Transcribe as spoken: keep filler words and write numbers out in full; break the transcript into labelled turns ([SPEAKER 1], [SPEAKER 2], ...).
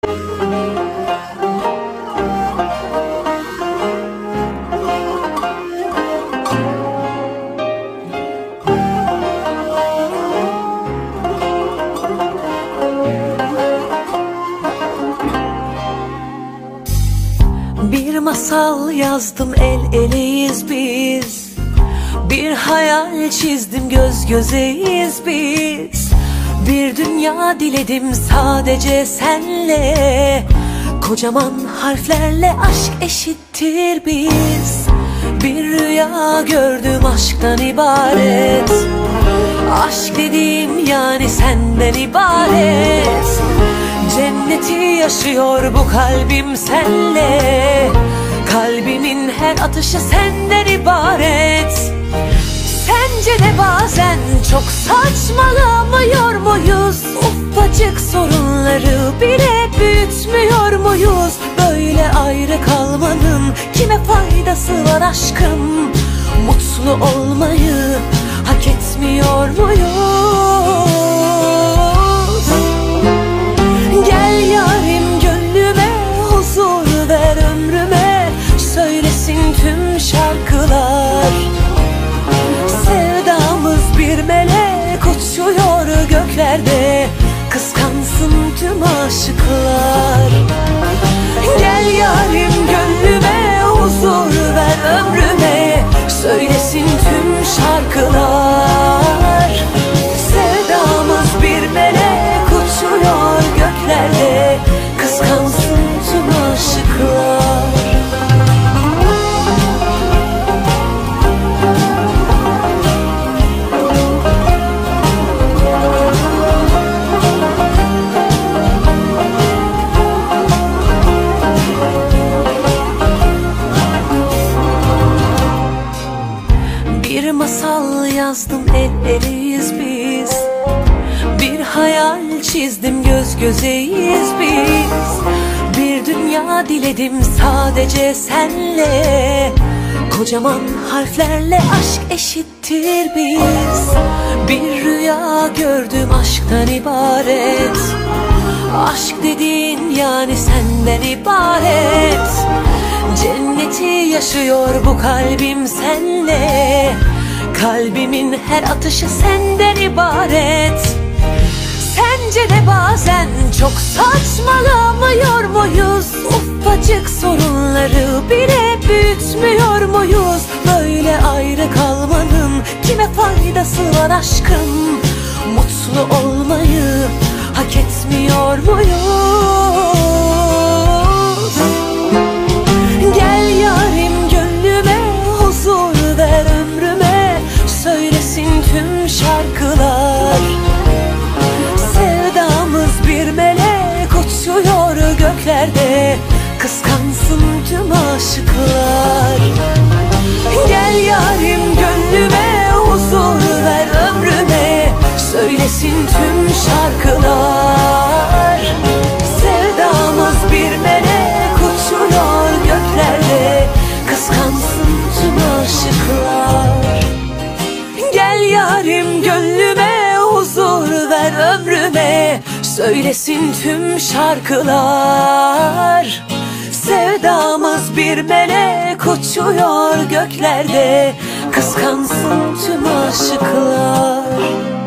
[SPEAKER 1] Bir masal yazdım, el eleyiz biz. Bir hayal çizdim, göz gözeyiz biz. Bir dünya diledim sadece senle. Kocaman harflerle aşk eşittir biz. Bir rüya gördüm aşktan ibaret. Aşk dediğim yani senden ibaret. Cenneti yaşıyor bu kalbim senle. Kalbimin her atışı senden ibaret. Sence de bazen çok saçmalamıyor muyuz? Ufacık sorunları bile büyütmüyor muyuz? Böyle ayrı kalmanın kime faydası var aşkım? Mutlu olmayı hak etmiyor muyuz? Gel yarim gönlüme, huzur ver ömrüme. Söylesin tüm şarkılar. Sevdamız bir melek uçuyor göklerde. Kıskansın tüm aşıklar. Gel yarim gönlüme, huzur ver ömrüme. Söylesin tüm şarkılar. Sevdamız bir melek uçuyor göklerde. Kıskansın tüm aşıklar. Bir masal yazdım, el eleyiz biz. Bir hayal çizdim, göz gözeyiz biz. Bir dünya diledim sadece senle. Kocaman harflerle aşk eşittir biz. Bir rüya gördüm aşktan ibaret. Aşk dediğin yani senden ibaret. Cenneti yaşıyor bu kalbim senle. Kalbimin her atışı senden ibaret. Sence de bazen çok saçmalamıyor muyuz? Ufacık sorunları bile büyütmüyor muyuz? Böyle ayrı kalmanın kime faydası var aşkım? Mutlu olmayı hak etmiyor muyuz? Gel yarim gönlüme, huzur ver ömrüme. Söylesin tüm şarkılar. Sevdamız bir melek uçuyor göklerde. Kıskansın tüm aşıklar. Gel yarim gönlüme, huzur ver ömrüme. Söylesin tüm şarkılar. Sevdamız bir melek uçuyor göklerde. Kıskansın tüm aşıklar. Gel yarim gönlüme, huzur ver ömrüme. Söylesin tüm şarkılar. Sevdamız bir melek uçuyor göklerde. Kıskansın tüm aşıklar.